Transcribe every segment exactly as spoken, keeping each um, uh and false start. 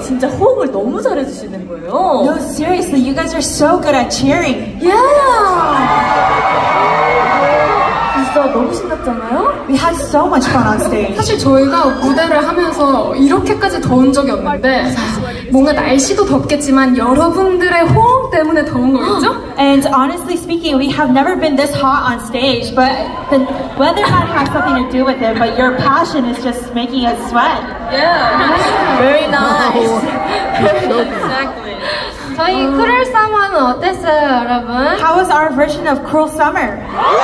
진짜 호응을 너무 잘해주시는 거예요. No, seriously, you guys are so good at cheering. Yeah. 진짜 너무 신났잖아요? We had so much fun on stage. 사실 저희가 무대를 하면서 이렇게까지 더운 적이 없는데 뭔가 날씨도 덥겠지만 여러분들의 호응 때문에 더운 거겠죠? And honestly speaking, we have never been this hot on stage, but the weather might have something to do with it, but your passion is just making us sweat. Yeah. Very nice. Exactly. 저희 크룰 서머는 어땠어요, 여러분? How was our version of Cruel Summer?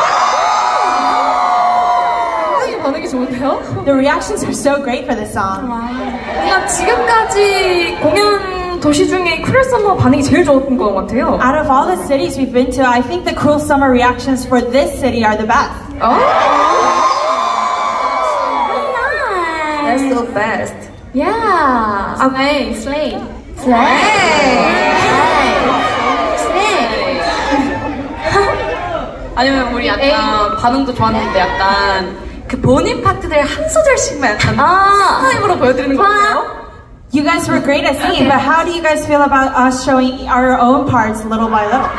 반응이 좋은데요? The reactions are so great for this song. 뭔가 지금까지 공연 도시 중에 크룰 서머 반응이 제일 좋은 것 같아요. Out of all the cities we've been to, I think the Cruel Summer reactions for this city are the best. Oh. That's the best. Yeah. Okay, slay. Slay. 아니면 우리 약간 반응도 좋았는데 약간 그 본인 파트들 한 소절씩만 약간 아. 타임으로 보여드리는 거 어때요? You guys were great at singing, but how do you guys feel about us showing our own parts little by little?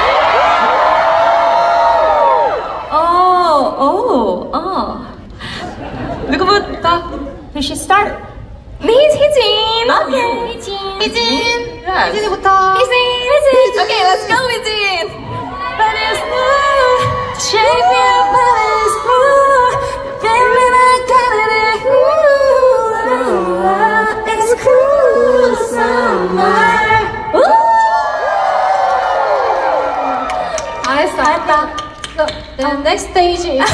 Oh, oh, oh. 누구부터? Who should start? 네, 희진. 오케이. 희진. 희진. Yes. 희진이부터. 희진. 희진. Okay, let's go, 희진. But it's blue, shape me up, but it's blue. Feeling I got it, ooh, it's cruel summer. 잘했어. 잘했다. So, the next stage is...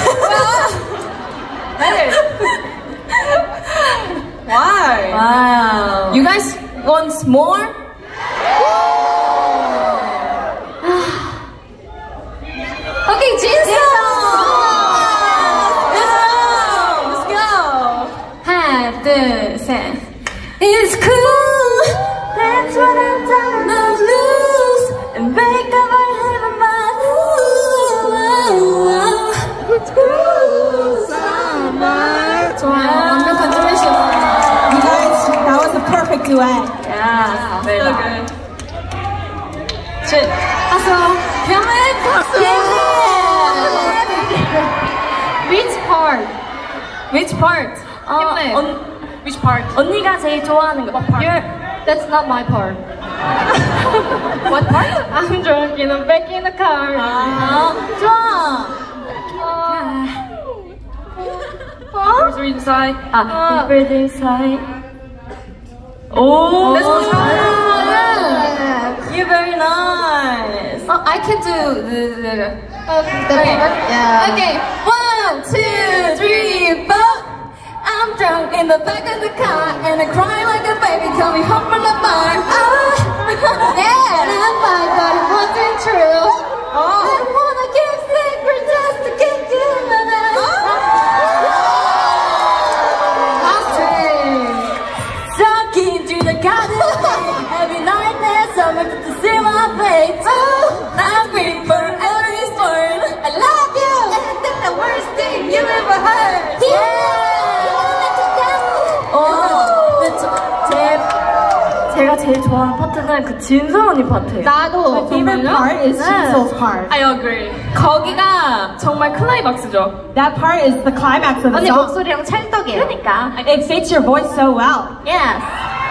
Why? Wow. You guys want more? Okay, Jinso! Let's go! 하나, 둘, 셋. It's cool, that's what I'm talking about. Loose and break up our heaven, but ooh, it's cool summer. 좋아요. 완벽한 듀엣이었어요. You guys, that was a perfect duet. Yeah, very So good. Shit. Also, which part? Which part? 어, 힘내. 언, Which part? 언니가 제일 좋아하는 거. You're, that's not my part. What part? I'm drunk in the back in the car. 아, 좋아. 어? Who's inside? 아, bird inside. Oh, That's that's nice. You're very nice. Oh, I can do the, the, the, Okay. yeah. Okay, one, two, three, four. I'm drunk in the back of the car and I cry like a baby coming home from the bar. Oh, yeah, And I'm fine, but it wasn't true. oh. I wanna give secret just to get you in the Stuck into the garden every night there's someone to see my face. Oh, I'm waiting for every storm. I love you, and that's the worst thing you ever heard. Yeah. 어, 근데 저, 제, 제가 제일 좋아하는 파트는 그 진솔 언니 파트예요. 나도. My favorite part is Jinso's part. I agree. 거기가 정말 클라이막스죠. That part is the climax of the 언니 song. 목소리랑 찰떡이에요. 그러니까. It fits your voice so well. Yes.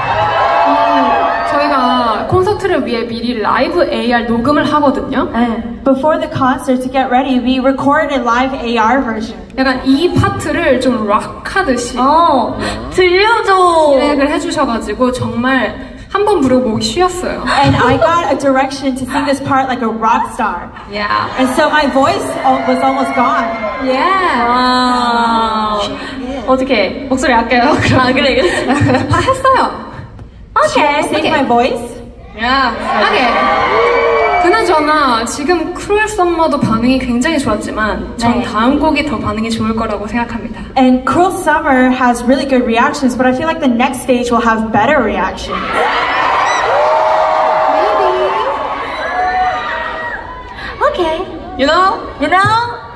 저희가 콘서트를 위해 미리 라이브 에이알 녹음을 하거든요. Before the concert, to get ready, we recorded a live A R version. 약간 이 파트를 좀 락하듯이 어, 들려줘. 진행을 해주셔가지고 정말 한 번 부르고 목이 쉬었어요. And I got a direction to sing this part like a rock star. Yeah. And so my voice al- was almost gone. Yeah. 와. 어떻게 목소리 아껴요? 아 그래 그래. 다 했어요. Okay, sing my voice. 야. 하게. 그나저나 지금 크루엘 썸머도 반응이 굉장히 좋았지만 전 네. 다음 곡이 더 반응이 좋을 거라고 생각합니다. And Cruel Summer has really good reactions, but I feel like the next stage will have better reactions. Okay. You know? You know?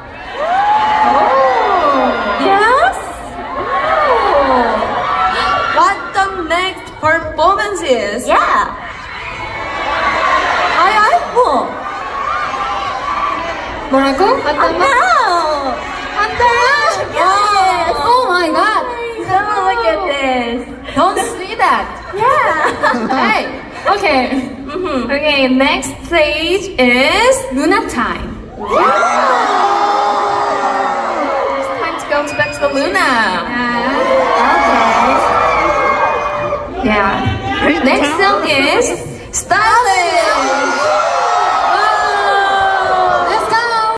Oh. Yes? Oh. What the next performance 뭐라고? No! Yes! Oh my god! Don't look at this. Don't see that! Yeah! Hey! Okay. Okay, next stage is Luna time. it's time to go back to the Luna. Okay. Yeah. Next song is Stylish.